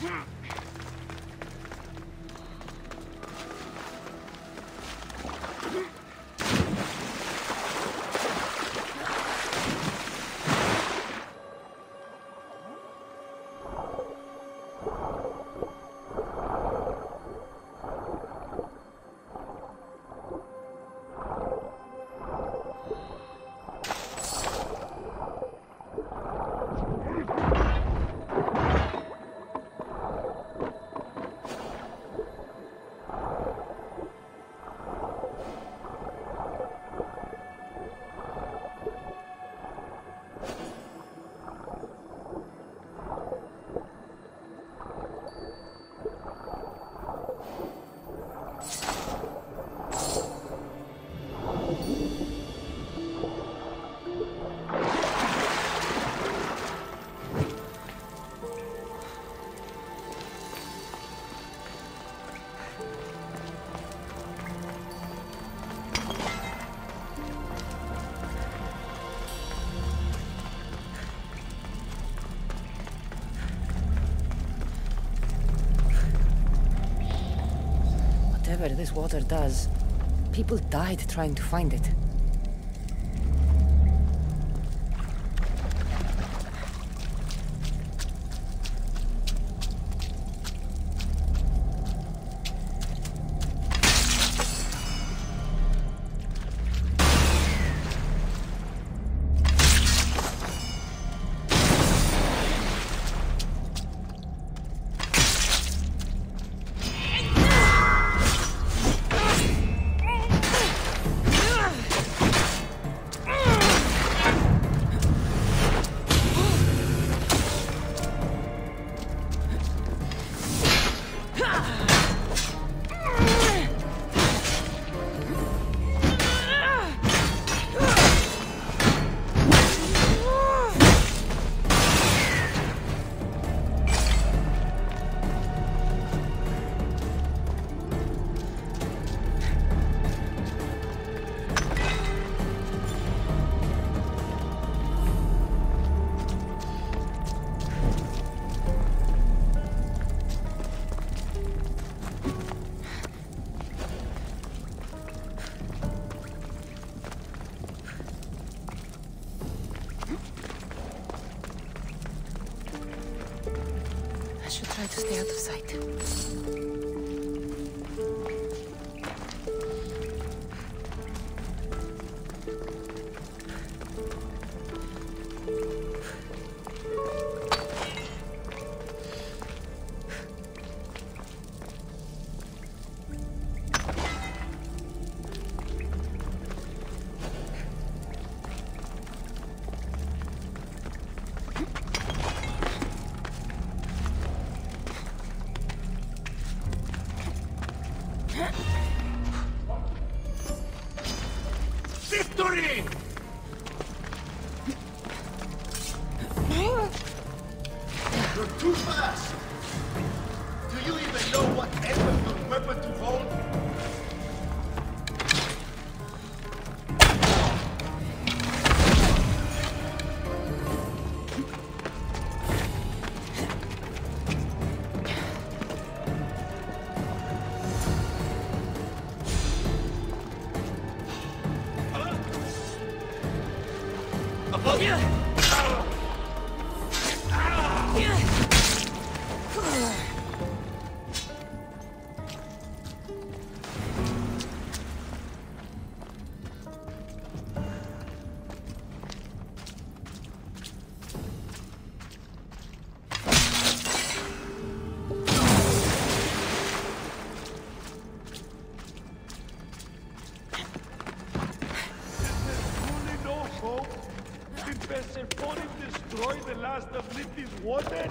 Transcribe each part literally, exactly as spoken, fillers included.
Whatever this water does, people died trying to find it. I should try to stay out of sight. Victory! You're too fast! Do you even know what end of your weapon to hold? Above you! Did Persephone destroy the last of Lethes' water?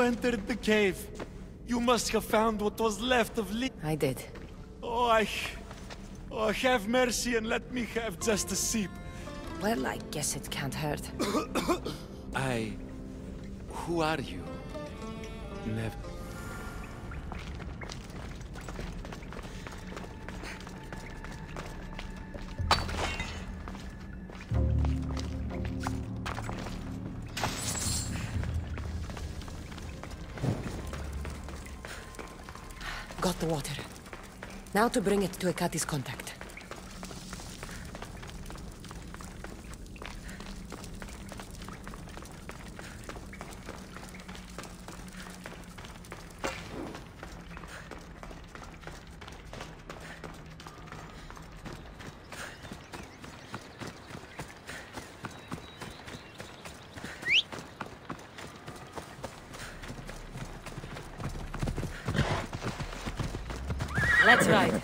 entered the cave. You must have found what was left of Lee. I did. Oh, I... Oh, have mercy and let me have just a sip. Well, I guess it can't hurt. I... Who are you? Never... Got the water. Now to bring it to Ekati's contact. Let's ride.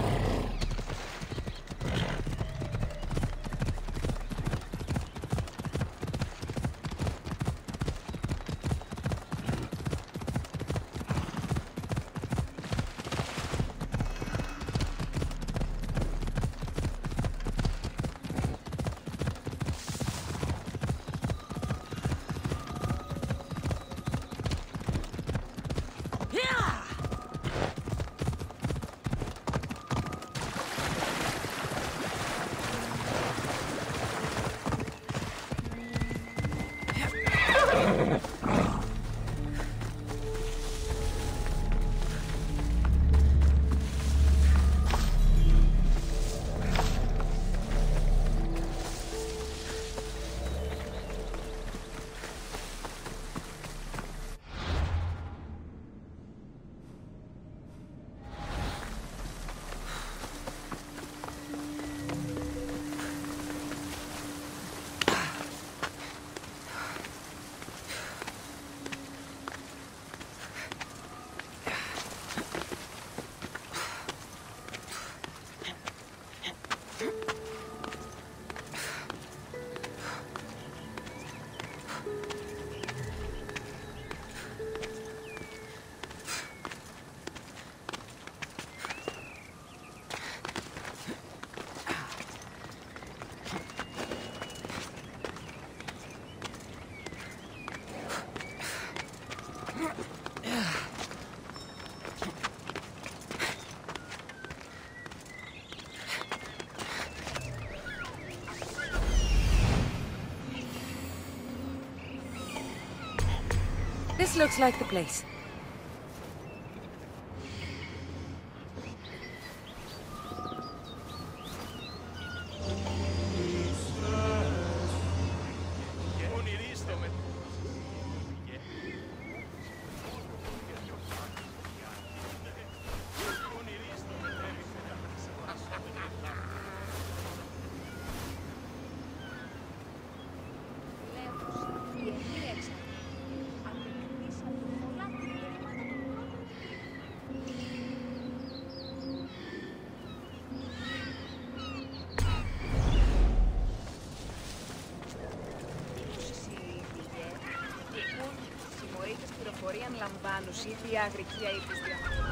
This looks like the place. Λαμβάνους ή διάγρυκια ή της διαμονής.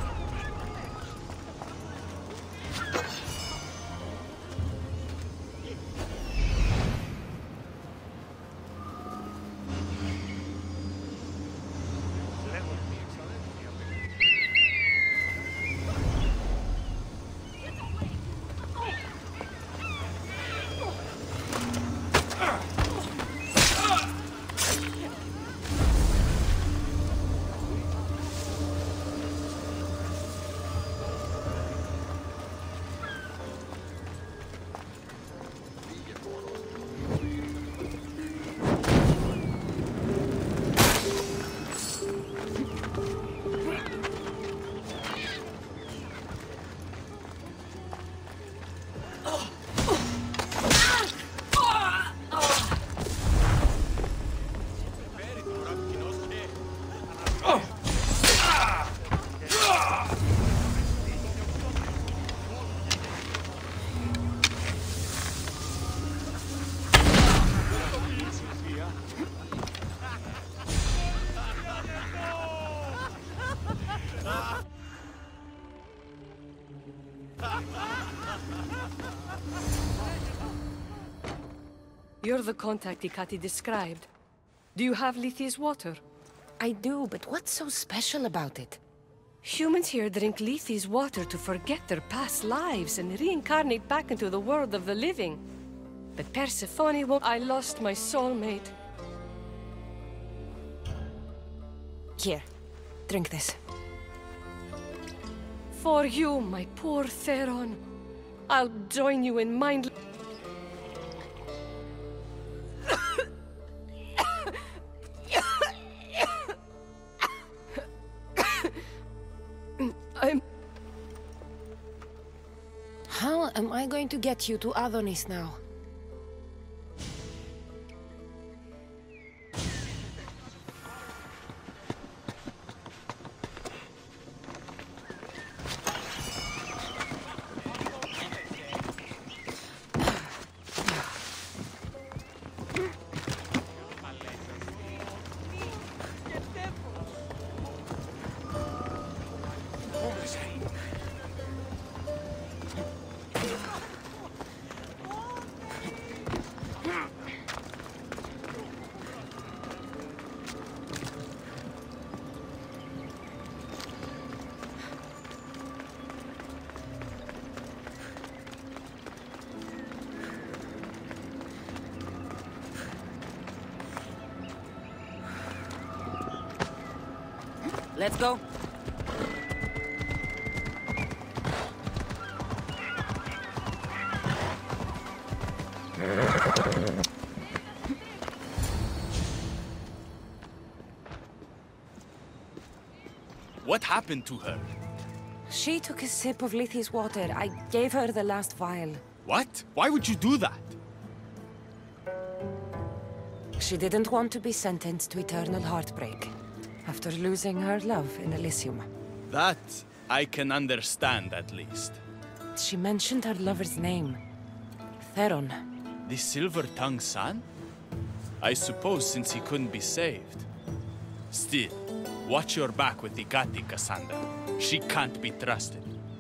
You're the contact Ikati described. Do you have Lethi's water? I do, but what's so special about it? Humans here drink Lethi's water to forget their past lives and reincarnate back into the world of the living. But Persephone won't. I lost my soulmate. Here, drink this. For you, my poor Theron. I'll join you in mind... I'm... How am I going to get you to Adonis now? Let's go. What happened to her? She took a sip of Lethi's water. I gave her the last vial. What? Why would you do that? She didn't want to be sentenced to eternal heartbreak after losing her love in Elysium. That I can understand, at least. She mentioned her lover's name. Theron. The Silver-Tongued Son? I suppose since he couldn't be saved. Still, watch your back with Ikati, Cassandra. She can't be trusted.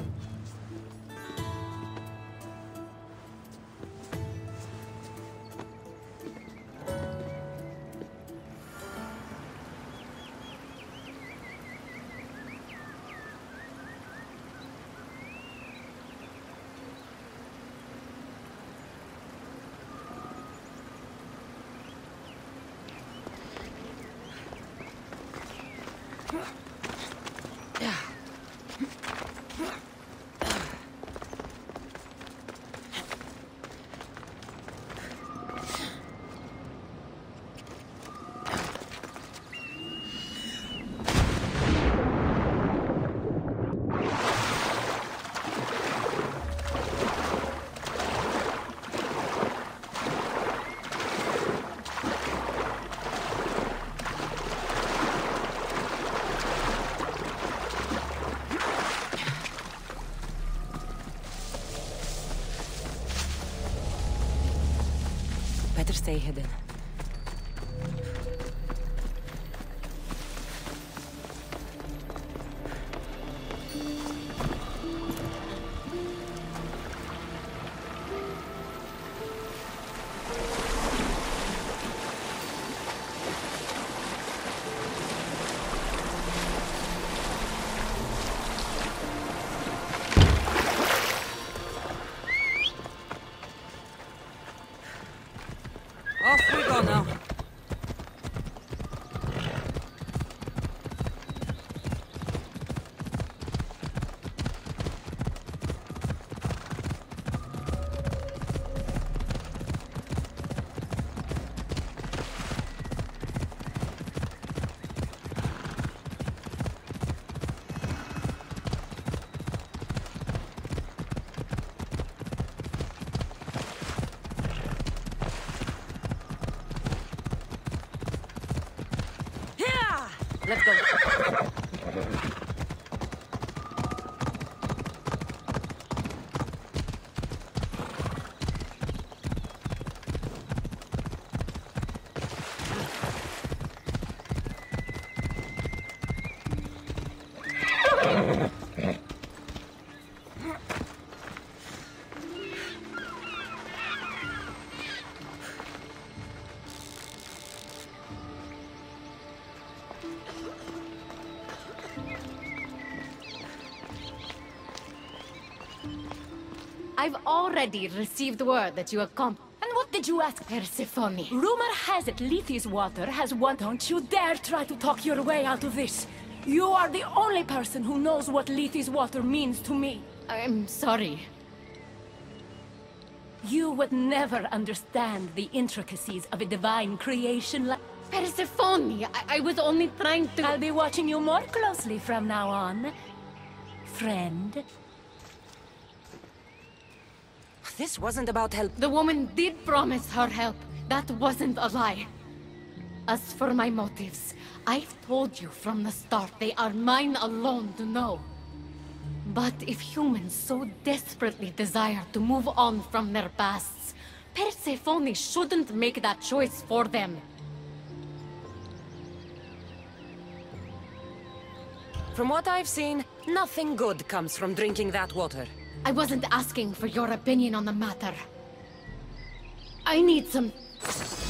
Better stay hidden. Off we go now. Let's go. I've already received word that you have come. And what did you ask? Persephone. Rumor has it Lethe's water has one. Don't you dare try to talk your way out of this. You are the only person who knows what Lethe's water means to me. I'm sorry. You would never understand the intricacies of a divine creation like... Persephone, I, I was only trying to... I'll be watching you more closely from now on, friend. This wasn't about help. The woman did promise her help. That wasn't a lie. As for my motives, I've told you from the start they are mine alone to know. But if humans so desperately desire to move on from their pasts, Persephone shouldn't make that choice for them. From what I've seen, nothing good comes from drinking that water. I wasn't asking for your opinion on the matter. I need some